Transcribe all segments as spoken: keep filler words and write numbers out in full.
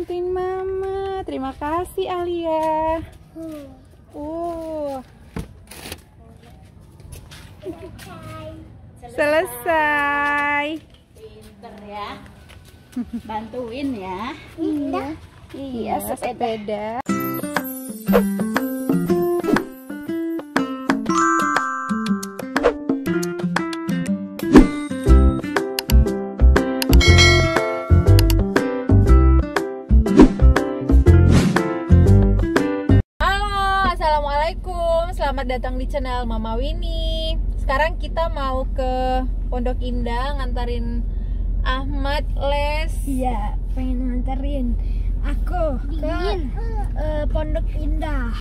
bantuin mama. Terima kasih Alia. Oh. Selesai. Pinter ya. Bantuin ya. Iya. Iya, sepeda. Selamat datang di channel Mama Winnie. Sekarang kita mau ke Pondok Indah ngantarin Ahmad les. Iya, pengen nganterin aku ke uh, Pondok Indah.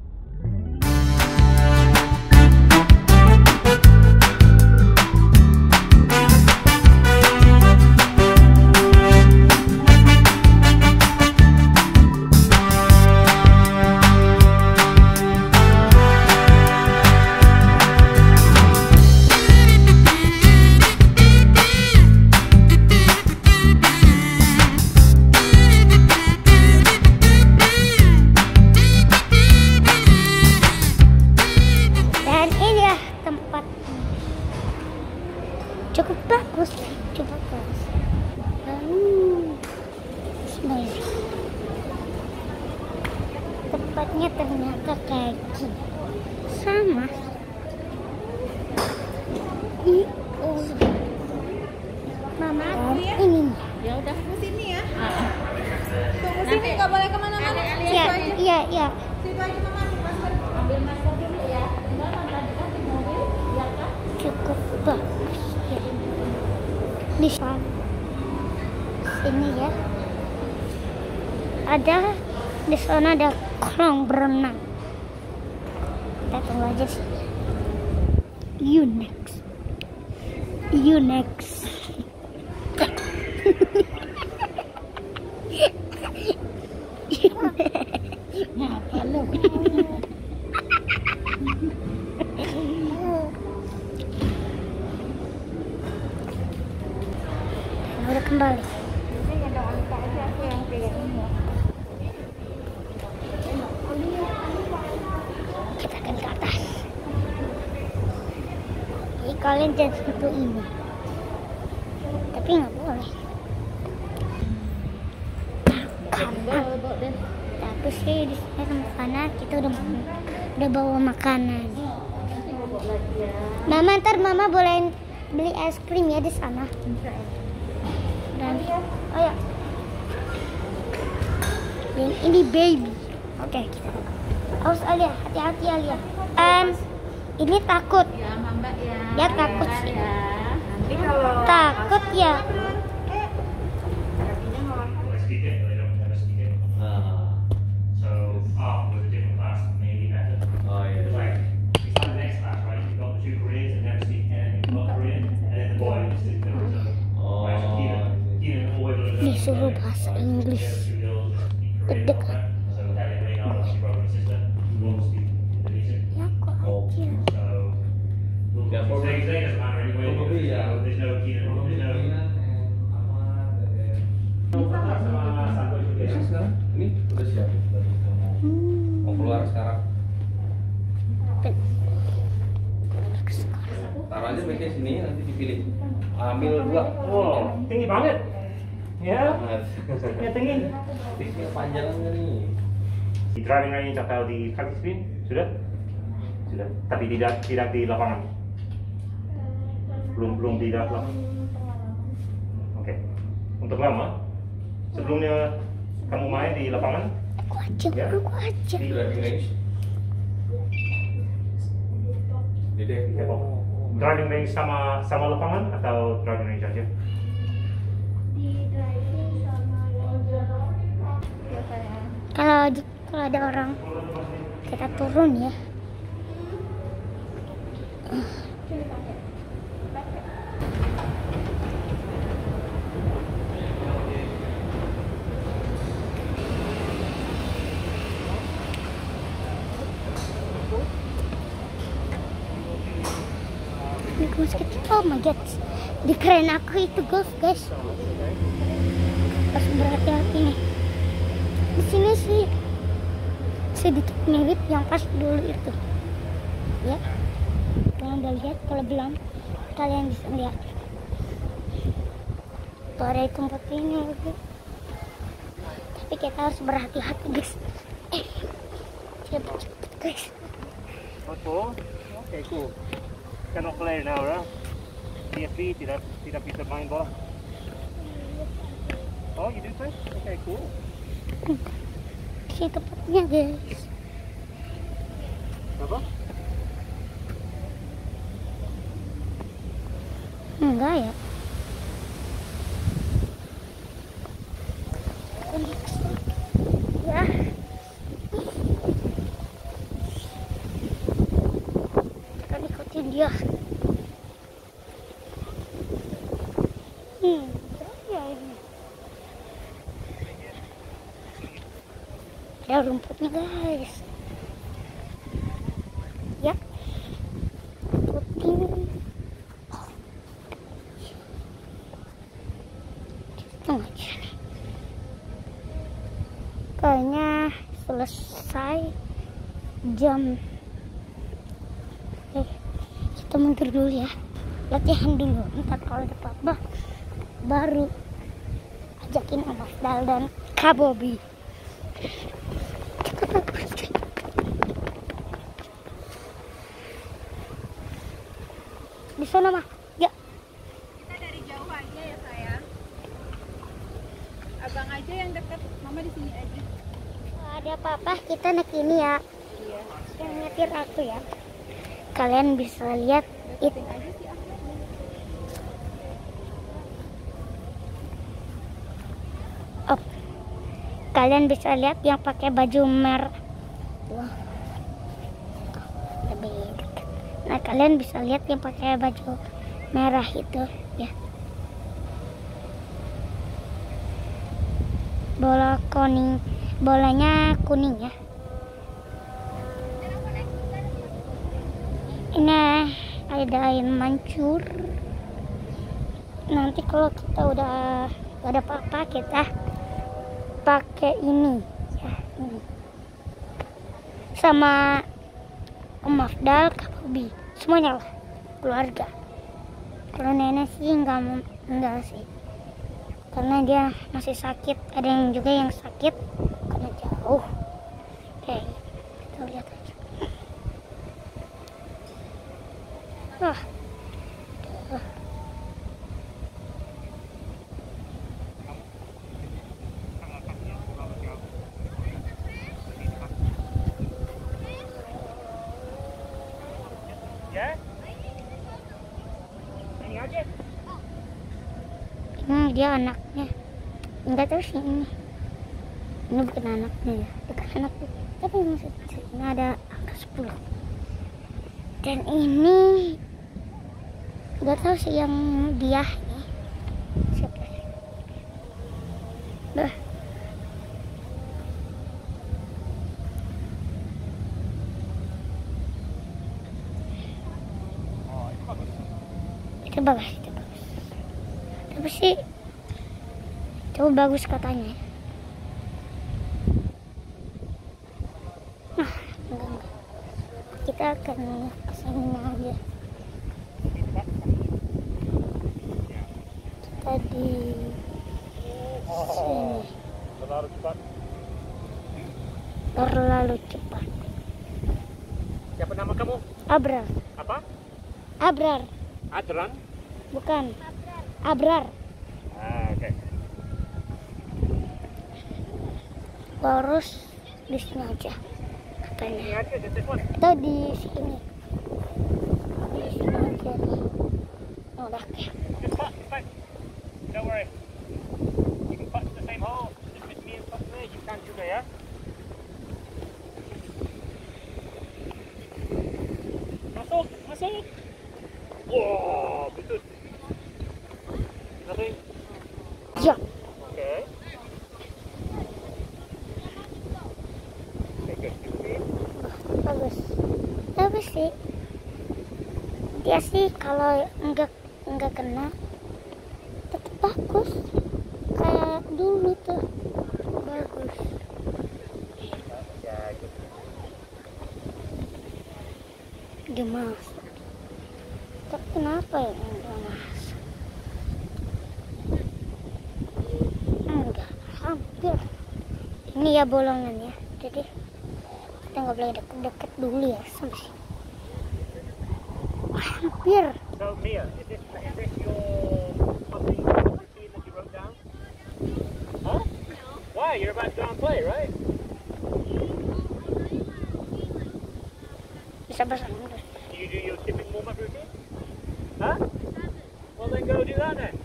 Cukup bagus, cukup bagus. Hmm. Tempatnya ternyata kayak gini. Sama. Ih, oh. Mama, ini. Ya udah, tunggu sini ya. Tunggu sini, nggak boleh kemana-mana. Iya, iya, iya. Situ aja Mama, masker. Ambil masker dulu ya. Tinggal tadi kan di mobil, ya kan? Cukup bagus. Di sini ya, ada di sana ada kolam berenang. Kita tunggu aja sih. You next, you next. Ngapa lu? Udah kembali. Kita akan ke atas. Jadi kalian jangan sentuh ini. Tapi nggak boleh. Tapi sih di sini sama sana kita udah udah bawa makanan. Mama, ntar mama boleh beli es krim ya di sana. Dan oh ya, dan ini baby. Oke, kita awas Alia, hati-hati Alia. And ini takut. Ya, Mbak ya. Ya takut sih. Ya. Nanti kalau Takut ya. Disuruh bahasa Inggris. Deg-deg. Ya kok aja. Ini udah siap. Mau keluar sekarang. Taruh aja pakai sini, nanti dipilih. Ambil dua. Wow, tinggi banget. Ya, ya tinggi. Tinggi panjang nih. Di driving range atau di practice field sudah, sudah. Tapi tidak tidak di lapangan. Belum belum di lapangan. Oke. Untuk lama, sebelumnya kamu main di lapangan? Aku aja, Ya. aku aja. Di driving range. Dede. Ya, Pak. Driving range sama sama lapangan atau driving range aja? Kalau kalau ada orang kita turun ya. Ini musket. Oh my god, di keren aku itu golf guys. Harus berhati-hati nih. sedikit mirip yang pas dulu itu ya. Kalian udah lihat? Kalau belum, kalian bisa lihat tuh ada tempat ini lagi. Tapi kita harus berhati-hati guys. Eh, cepet-cepet guys. Oke, oke, cool. Cannot play now, right? P S V tidak tidak bisa main bola. Oh, you do play? Okay, cool. Di tempatnya guys. Apa? Enggak ya. Ya. Kita ikutin dia. Hmm, ya ini. Ada rumputnya guys. Ya. Ikutin. Tengah aja. Kayaknya selesai jam. Eh, kita mundur dulu ya, latihan dulu. Ntar kalau ada apa-apa baru ajakin Om Afdal dan Kak Bobby. Di sana mah ya. Kita dari jauh aja ya sayang. Abang aja yang deket, mama di sini aja. Kalau ada apa-apa kita naik ini ya. Iya. Yang nyetir aku ya. Kalian bisa lihat itu. Deketin aja sih aku. Oh. Kalian bisa lihat yang pakai baju merah. Wah. Lebih dekat. Nah, kalian bisa lihat yang pakai baju merah itu ya. Bola kuning, bolanya kuning ya. Ini ada air mancur. Nanti kalau kita udah gak ada apa-apa, kita pakai ini ya, ini. Sama Om Afdal, Kak Bobby, semuanya lah, keluarga. Kalau nenek sih enggak, enggak sih, karena dia masih sakit. Ada yang juga yang sakit karena jauh. Oke, kita lihat aja. Wah, wah. Ya? Ini aja. Ini dia anaknya. Enggak tahu sih ini. Ini bukan anaknya ya, bukan anaknya. Tapi masih ini ada angka sepuluh. Dan ini enggak tahu sih yang dia ini siapa. Dah. Itu bagus, itu bagus. Tapi sih itu bagus katanya. Nah, enggak, enggak. Kita akan kesini aja. Kita di sini. Terlalu cepat. Terlalu cepat. Siapa nama kamu? Abrar. Apa? Abrar. Adran? Bukan. Abrar. Ah, oke. Okay. Lurus di sini aja katanya. Ini aja, this one. Atau di sini. Di sini aja nih. Oh, udah oke. Just cut, it's fine. Don't worry. You can cut the same hole. Just with me and cut there. You can juga ya. Masuk, masuk. Wow, betul. Nothing. Ya. Okay. Okay, good. Bagus. Tapi sih dia sih kalau enggak enggak kena tetap bagus kayak dulu tuh, bagus. Ya, gitu. Dia masuk. Tapi kenapa ya dia masuk? Enggak, hampir. Ini ya bolongannya. Jadi kita nggak boleh deket-deket dulu ya sampai sini. Hampir. So Mia, is this is this your puppy routine that you wrote down? Huh? Why? You're about to go and play, right? Bisa bersama. Do you do your tipping warm-up routine? Huh? Well then go do that then.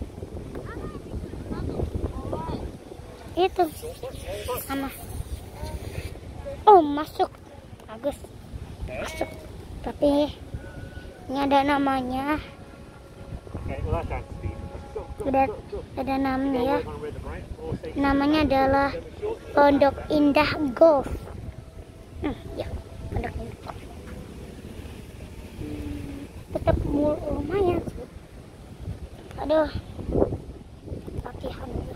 Itu sama. Oh, masuk. Bagus. Masuk. Tapi ini ada namanya. Okay, well that's Steve. Udah ada namanya ya. Namanya adalah Pondok Indah Golf. Hmm, ya, Pondok Indah Golf. Tetap lumayan sih. Aduh, latihan juga.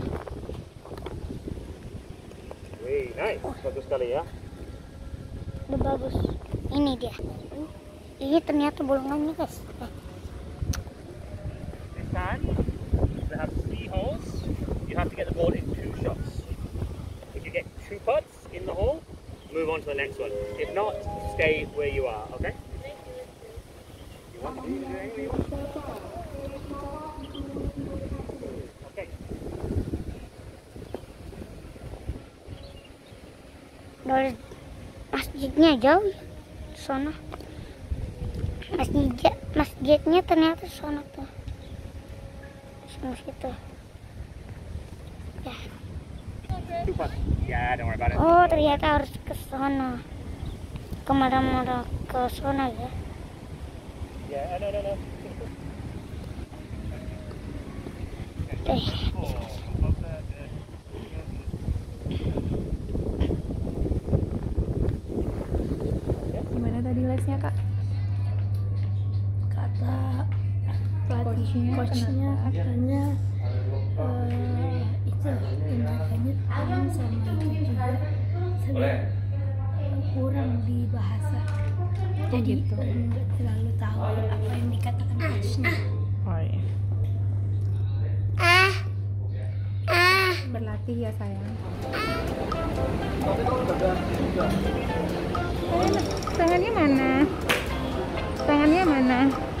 Wih, nice. Bagus sekali ya. Udah bagus. Ini dia. Ini ternyata bolongannya guys. Eh. This time, they have three holes. You have to get the ball in two shots. If you get two putts in the hole, move on to the next one. If not, stay where you are, okay? You want to do anything you want? Okay. Dari masjidnya jauh ya, sana. Masjid, masjidnya ternyata sana tuh, sana situ. Ya. Two putts. Yeah, don't worry about it. Oh, ternyata harus ke sana. Kemana-mana ke sana ya. Yeah, no, no, no. Eh. Gimana tadi lesnya kak? Kata pelatih Coachnya coachnya katanya eh, itu tindakannya tangan sama itu juga sering kurang di bahasa. Jadi gitu. eh, nggak terlalu tahu apa yang dikatakan coachnya. Oh iya. Ah. Ah. Berlatih ya sayang. Tangannya mana? Tangannya mana?